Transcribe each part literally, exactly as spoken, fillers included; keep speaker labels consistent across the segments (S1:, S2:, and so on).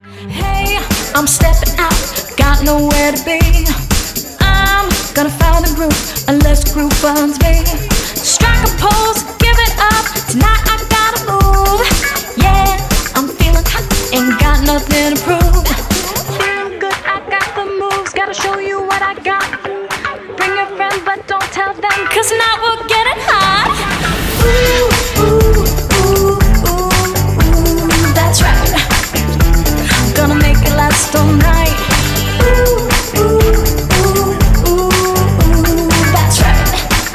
S1: Hey, I'm stepping out, got nowhere to be. I'm gonna find a groove unless the groove finds me. Strike a pose, give it up. Tonight I gotta move. Yeah, I'm feeling hot, ain't got nothing to prove. Feel good, I got the moves, gotta show you what I got. Bring your friends, but don't tell them, cause now we're getting hot. Ooh, ooh, ooh, ooh, ooh, that's right. Gonna make it last all night. Ooh, ooh, ooh, ooh, ooh, that's right.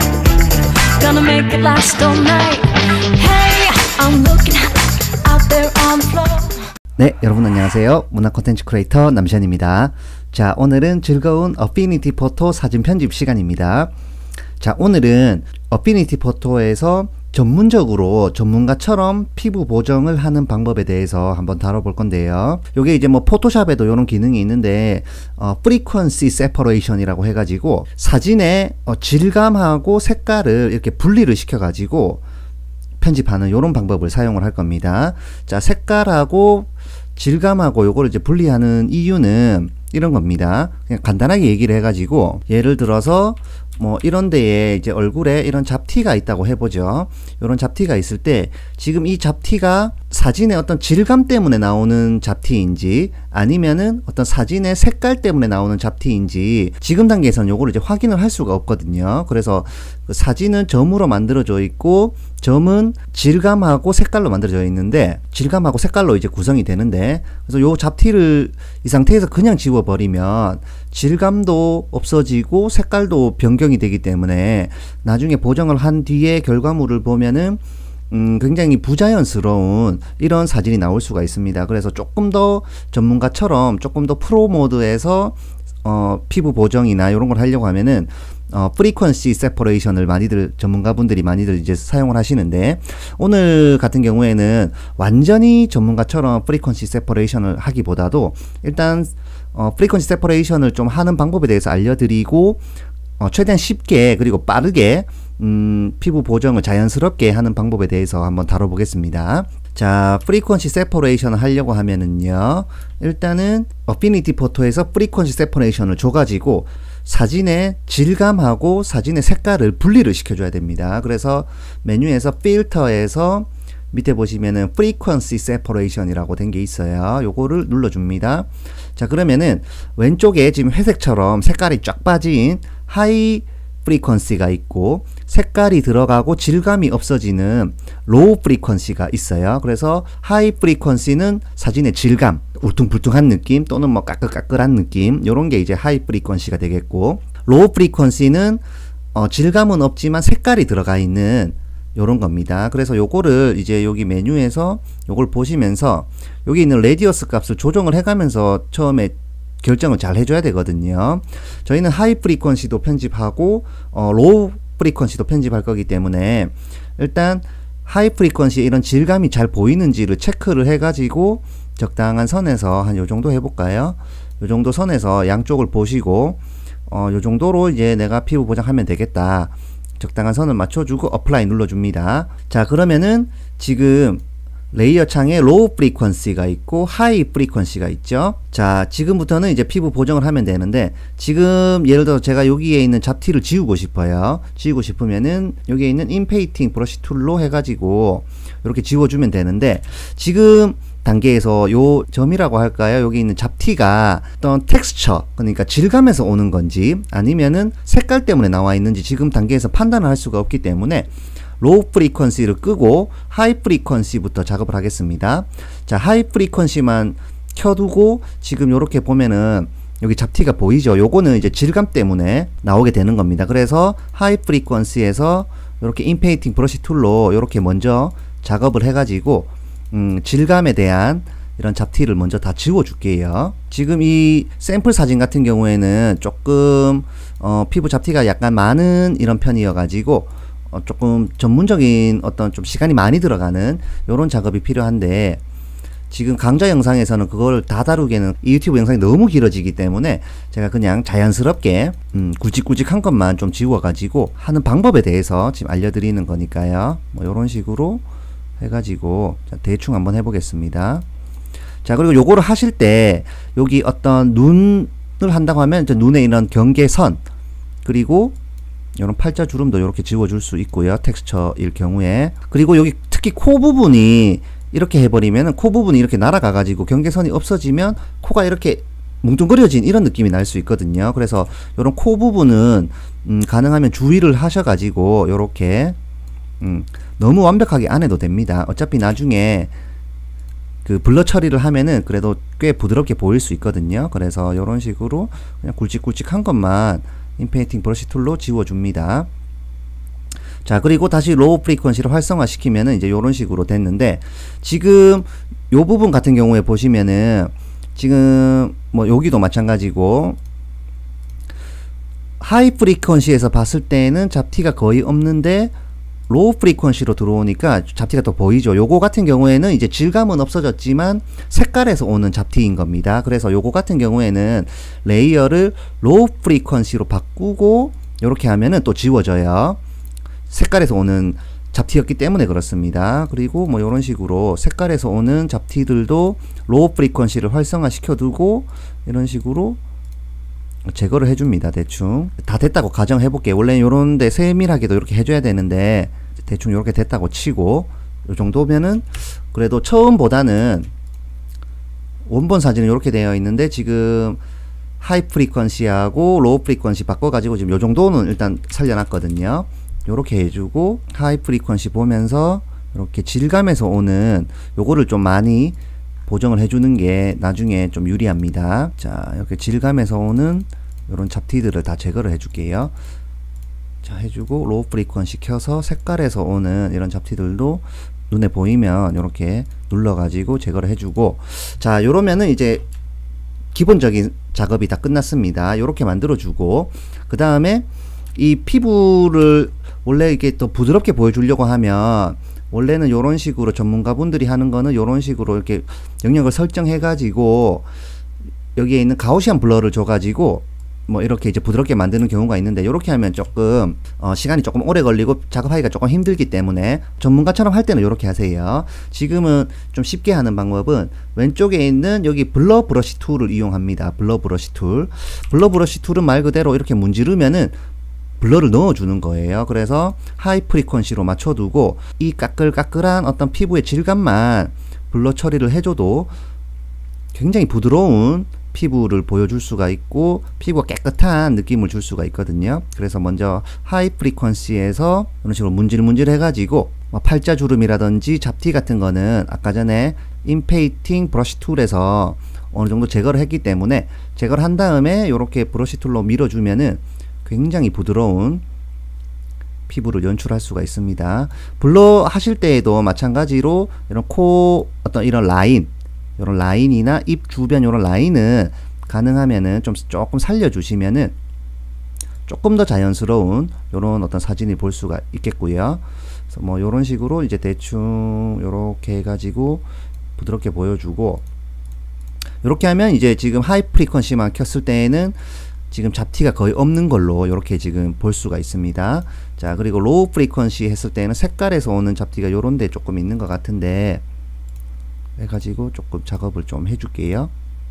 S1: Gonna make it last all night. Hey, I'm looking out there on the floor.
S2: 네, 여러분 안녕하세요. 문화 콘텐츠 크리에이터 남션입니다. 자, 오늘은 즐거운 어피니티 포토 사진 편집 시간입니다. 자, 오늘은 어피니티 포토에서 전문적으로 전문가처럼 피부 보정을 하는 방법에 대해서 한번 다뤄볼 건데요. 요게 이제 뭐 포토샵에도 이런 기능이 있는데 어, 프리퀀시 세퍼레이션이라고 해가지고 사진의 어, 질감하고 색깔을 이렇게 분리를 시켜가지고 편집하는 이런 방법을 사용을 할 겁니다. 자, 색깔하고 질감하고 요거를 이제 분리하는 이유는 이런 겁니다. 그냥 간단하게 얘기를 해가지고 예를 들어서 뭐 이런 데에 이제 얼굴에 이런 잡티가 있다고 해보죠. 이런 잡티가 있을 때 지금 이 잡티가 사진의 어떤 질감 때문에 나오는 잡티인지 아니면은 어떤 사진의 색깔 때문에 나오는 잡티인지 지금 단계에서는 요거를 이제 확인을 할 수가 없거든요. 그래서 그 사진은 점으로 만들어져 있고 점은 질감하고 색깔로 만들어져 있는데 질감하고 색깔로 이제 구성이 되는데 그래서 요 잡티를 이 상태에서 그냥 지워버리면 질감도 없어지고 색깔도 변경이 되기 때문에 나중에 보정을 한 뒤에 결과물을 보면은 음, 굉장히 부자연스러운 이런 사진이 나올 수가 있습니다. 그래서 조금 더 전문가처럼 조금 더 프로 모드에서 어, 피부 보정이나 이런 걸 하려고 하면은 어, 프리퀀시 세퍼레이션을 많이들 전문가분들이 많이들 이제 사용을 하시는데 오늘 같은 경우에는 완전히 전문가처럼 프리퀀시 세퍼레이션을 하기보다도 일단 어, 프리퀀시 세퍼레이션을 좀 하는 방법에 대해서 알려드리고 어, 최대한 쉽게 그리고 빠르게 음, 피부 보정을 자연스럽게 하는 방법에 대해서 한번 다뤄보겠습니다. 자, 프리퀀시 세퍼레이션을 하려고 하면은요, 일단은 어피니티 포토에서 프리퀀시 세퍼레이션을 줘가지고 사진의 질감하고 사진의 색깔을 분리를 시켜줘야 됩니다. 그래서 메뉴에서 필터에서 밑에 보시면은 프리퀀시 세퍼레이션이라고 된 게 있어요. 요거를 눌러줍니다. 자, 그러면은 왼쪽에 지금 회색처럼 색깔이 쫙 빠진 하이 프리퀀시가 있고 색깔이 들어가고 질감이 없어지는 로우 프리퀀시가 있어요. 그래서 하이 프리퀀시는 사진의 질감, 울퉁불퉁한 느낌 또는 뭐 까끌까끌한 느낌 요런 게 이제 하이 프리퀀시가 되겠고 로우 프리퀀시는 어, 질감은 없지만 색깔이 들어가 있는 요런 겁니다. 그래서 요거를 이제 여기 메뉴에서 요걸 보시면서 여기 있는 레디어스 값을 조정을 해가면서 처음에 결정을 잘 해줘야 되거든요. 저희는 하이 프리퀀시도 편집하고 어, 로우 프리퀀시도 편집할 거기 때문에 일단 하이 프리퀀시에 이런 질감이 잘 보이는지를 체크를 해가지고 적당한 선에서 한 요 정도 해볼까요? 요 정도 선에서 양쪽을 보시고 어, 요 정도로 이제 내가 피부 보정하면 되겠다. 적당한 선을 맞춰주고 어플라이 눌러줍니다. 자, 그러면은 지금 레이어 창에 로우 프리퀀시가 있고 하이 프리퀀시가 있죠. 자, 지금부터는 이제 피부 보정을 하면 되는데 지금 예를 들어 제가 여기에 있는 잡티를 지우고 싶어요. 지우고 싶으면은 여기에 있는 인페인팅 브러쉬 툴로 해가지고 이렇게 지워주면 되는데 지금 단계에서 요 점이라고 할까요? 여기 있는 잡티가 어떤 텍스처 그러니까 질감에서 오는 건지 아니면은 색깔 때문에 나와 있는지 지금 단계에서 판단을 할 수가 없기 때문에 로우 프리퀀시를 끄고 하이 프리퀀시부터 작업을 하겠습니다. 자, 하이 프리퀀시만 켜두고 지금 요렇게 보면은 여기 잡티가 보이죠? 요거는 이제 질감 때문에 나오게 되는 겁니다. 그래서 하이 프리퀀시에서 요렇게 인페인팅 브러쉬 툴로 요렇게 먼저 작업을 해가지고 음, 질감에 대한 이런 잡티를 먼저 다 지워 줄게요. 지금 이 샘플 사진 같은 경우에는 조금 어, 피부 잡티가 약간 많은 이런 편이어 가지고 어, 조금 전문적인 어떤 좀 시간이 많이 들어가는 요런 작업이 필요한데 지금 강좌 영상에서는 그걸 다 다루기에는 이 유튜브 영상이 너무 길어지기 때문에 제가 그냥 자연스럽게 음, 굵직굵직한 것만 좀 지워 가지고 하는 방법에 대해서 지금 알려드리는 거니까요. 뭐 요런 식으로 해가지고 자, 대충 한번 해보겠습니다. 자, 그리고 요거를 하실 때 여기 어떤 눈을 한다고 하면 이제 눈에 이런 경계선, 그리고 이런 팔자 주름도 이렇게 지워줄 수 있고요. 텍스처일 경우에. 그리고 여기 특히 코 부분이 이렇게 해버리면 코 부분이 이렇게 날아가 가지고 경계선이 없어지면 코가 이렇게 뭉뚱그려진 이런 느낌이 날 수 있거든요. 그래서 이런 코 부분은 음, 가능하면 주의를 하셔 가지고 요렇게 음, 너무 완벽하게 안 해도 됩니다. 어차피 나중에 그 블러 처리를 하면은 그래도 꽤 부드럽게 보일 수 있거든요. 그래서 이런 식으로 그냥 굵직굵직한 것만 인페인팅 브러쉬 툴로 지워줍니다. 자, 그리고 다시 로우 프리퀀시를 활성화 시키면은 이제 이런 식으로 됐는데, 지금 요 부분 같은 경우에 보시면은 지금 뭐 여기도 마찬가지고 하이 프리퀀시에서 봤을 때는 잡티가 거의 없는데 로우 프리퀀시로 들어오니까 잡티가 더 보이죠. 요거 같은 경우에는 이제 질감은 없어졌지만 색깔에서 오는 잡티인 겁니다. 그래서 요거 같은 경우에는 레이어를 로우 프리퀀시로 바꾸고 요렇게 하면은 또 지워져요. 색깔에서 오는 잡티였기 때문에 그렇습니다. 그리고 뭐 요런 식으로 색깔에서 오는 잡티들도 로우 프리퀀시를 활성화 시켜두고 이런 식으로 제거를 해줍니다. 대충 다 됐다고 가정해 볼게요. 원래 요런데 세밀하게도 이렇게 해줘야 되는데 대충 이렇게 됐다고 치고, 요 정도면은 그래도 처음보다는 원본 사진은 이렇게 되어 있는데 지금 하이 프리퀀시하고 로우 프리퀀시 바꿔가지고 지금 요 정도는 일단 살려놨거든요. 요렇게 해주고 하이 프리퀀시 보면서 이렇게 질감에서 오는 요거를 좀 많이 보정을 해주는 게 나중에 좀 유리합니다. 자, 이렇게 질감에서 오는 요런 잡티들을 다 제거를 해줄게요. 자, 해주고 로우 프리퀀시 켜서 색깔에서 오는 이런 잡티들도 눈에 보이면 이렇게 눌러가지고 제거를 해주고, 자, 요러면은 이제 기본적인 작업이 다 끝났습니다. 요렇게 만들어주고, 그 다음에 이 피부를 원래 이게 또 부드럽게 보여주려고 하면 원래는 요런 식으로 전문가분들이 하는 거는 요런 식으로 이렇게 영역을 설정해 가지고 여기에 있는 가우시안 블러를 줘 가지고 뭐 이렇게 이제 부드럽게 만드는 경우가 있는데, 요렇게 하면 조금 어 시간이 조금 오래 걸리고 작업하기가 조금 힘들기 때문에 전문가처럼 할 때는 요렇게 하세요. 지금은 좀 쉽게 하는 방법은 왼쪽에 있는 여기 블러 브러쉬 툴을 이용합니다. 블러 브러쉬 툴. 블러 브러쉬 툴은 말 그대로 이렇게 문지르면은 블러를 넣어주는 거예요. 그래서 하이 프리퀀시로 맞춰두고 이 까끌까끌한 어떤 피부의 질감만 블러 처리를 해줘도 굉장히 부드러운 피부를 보여줄 수가 있고 피부가 깨끗한 느낌을 줄 수가 있거든요. 그래서 먼저 하이 프리퀀시에서 이런 식으로 문질문질 해가지고 뭐 팔자 주름이라든지 잡티 같은 거는 아까 전에 인페인팅 브러쉬 툴에서 어느 정도 제거를 했기 때문에 제거를 한 다음에 이렇게 브러쉬 툴로 밀어주면은 굉장히 부드러운 피부를 연출할 수가 있습니다. 블러 하실 때에도 마찬가지로 이런 코 어떤 이런 라인, 이런 라인이나 입 주변 이런 라인은 가능하면은 좀 조금 살려주시면은 조금 더 자연스러운 이런 어떤 사진이 볼 수가 있겠고요. 그래서 뭐 이런 식으로 이제 대충 이렇게 해가지고 부드럽게 보여주고, 이렇게 하면 이제 지금 하이 프리퀀시만 켰을 때에는 지금 잡티가 거의 없는 걸로 이렇게 지금 볼 수가 있습니다. 자, 그리고 로우 프리퀀시 했을 때는 색깔에서 오는 잡티가 요런데 조금 있는 것 같은데 해가지고 조금 작업을 좀 해줄게요.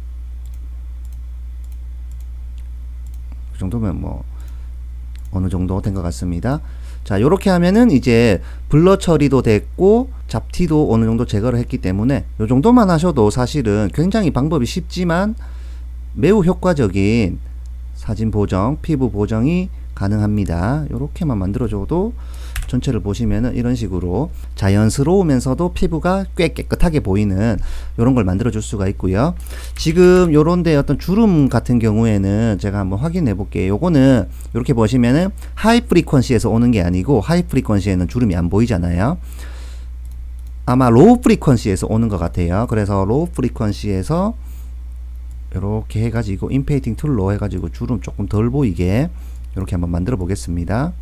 S2: 그 정도면 뭐 어느 정도 된 것 같습니다. 자, 요렇게 하면은 이제 블러 처리도 됐고 잡티도 어느 정도 제거를 했기 때문에 요 정도만 하셔도 사실은 굉장히 방법이 쉽지만 매우 효과적인 사진 보정, 피부 보정이 가능합니다. 요렇게만 만들어줘도 전체를 보시면은 이런 식으로 자연스러우면서도 피부가 꽤 깨끗하게 보이는 요런 걸 만들어 줄 수가 있고요. 지금 요런데 어떤 주름 같은 경우에는 제가 한번 확인해 볼게요. 요거는 이렇게 보시면은 하이 프리퀀시에서 오는 게 아니고 하이 프리퀀시에는 주름이 안 보이잖아요. 아마 로우 프리퀀시에서 오는 것 같아요. 그래서 로우 프리퀀시에서 이렇게 해가지고 인페인팅 툴로 해가지고 주름 조금 덜 보이게 이렇게 한번 만들어 보겠습니다.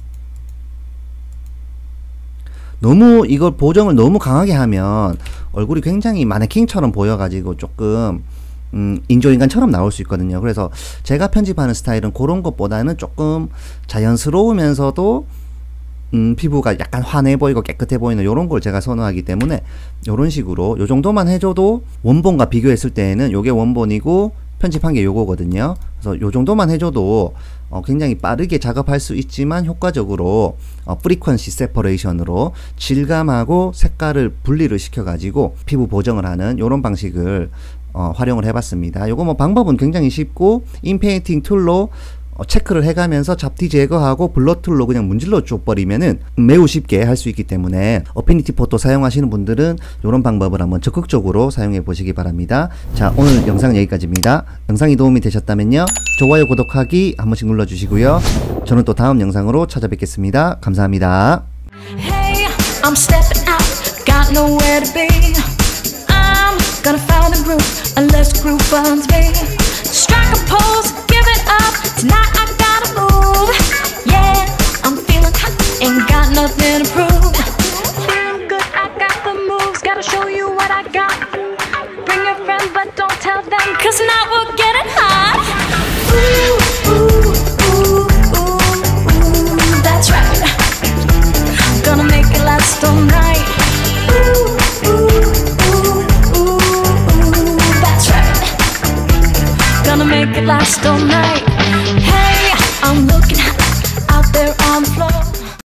S2: 너무 이걸 보정을 너무 강하게 하면 얼굴이 굉장히 마네킹처럼 보여가지고 조금 음, 인조인간처럼 나올 수 있거든요. 그래서 제가 편집하는 스타일은 그런 것보다는 조금 자연스러우면서도 음, 피부가 약간 환해 보이고 깨끗해 보이는 요런 걸 제가 선호하기 때문에 요런 식으로 요 정도만 해줘도 원본과 비교했을 때에는 요게 원본이고 편집한 게 요거거든요. 그래서 요 정도만 해줘도 어, 굉장히 빠르게 작업할 수 있지만 효과적으로 어, 프리퀀시 세퍼레이션으로 질감하고 색깔을 분리를 시켜 가지고 피부 보정을 하는 요런 방식을 어, 활용을 해봤습니다. 요거 뭐 방법은 굉장히 쉽고 인페인팅 툴로 어, 체크를 해가면서 잡티 제거하고 블러 툴로 그냥 문질러 줘버리면은 매우 쉽게 할 수 있기 때문에 어피니티 포토 사용하시는 분들은 이런 방법을 한번 적극적으로 사용해 보시기 바랍니다. 자, 오늘 영상은 여기까지입니다. 영상이 도움이 되셨다면요, 좋아요, 구독하기 한 번씩 눌러주시고요. 저는 또 다음 영상으로 찾아뵙겠습니다. 감사합니다.
S1: Hey, I'm stepping out, got nowhere to be. I'm gonna find a groove unless groove finds me. Strike a pose, give it up. Tonight I gotta move. Yeah, I'm feeling hot, ain't got nothing to prove. Feeling good, I got the moves. Gotta show you what I got. Bring your friends, but don't tell them, cause tonight we're getting hot. Ooh, ooh, ooh, ooh, ooh, that's right. Gonna make it last all night. Ooh, ooh, ooh, ooh, ooh, that's right. Gonna make it last all night. Hey, I'm looking out there on the floor.